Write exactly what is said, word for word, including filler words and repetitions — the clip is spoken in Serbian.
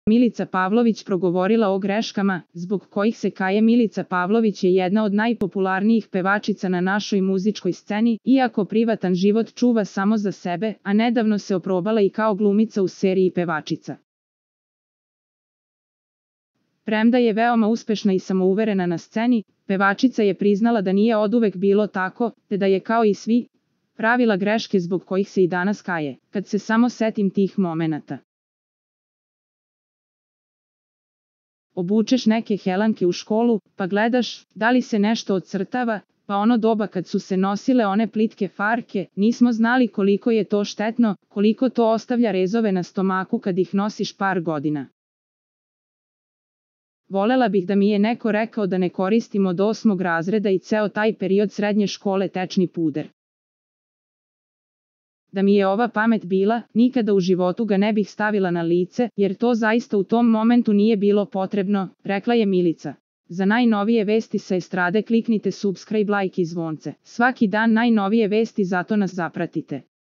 Milica Pavlović progovorila o greškama, zbog kojih se kaje. Milica Pavlović je jedna od najpopularnijih pevačica na našoj muzičkoj sceni, iako privatan život čuva samo za sebe, a nedavno se oprobala i kao glumica u seriji Pevačica. Premda je veoma uspešna i samouverena na sceni, pevačica je priznala da nije oduvek bilo tako, te da je kao i svi pravila greške zbog kojih se i danas kaje. Kad se samo setim tih momenata. Obučeš neke helanke u školu, pa gledaš da li se nešto odcrtava, pa ono doba kad su se nosile one plitke farke, nismo znali koliko je to štetno, koliko to ostavlja rezove na stomaku kad ih nosiš par godina. Volela bih da mi je neko rekao da ne koristim od osmog razreda i ceo taj period srednje škole tečni puder. Da mi je ova pamet bila, nikada u životu ga ne bih stavila na lice, jer to zaista u tom momentu nije bilo potrebno, rekla je Milica. Za najnovije vesti sa estrade kliknite subscribe, like i zvonce. Svaki dan najnovije vesti, zato nas zapratite.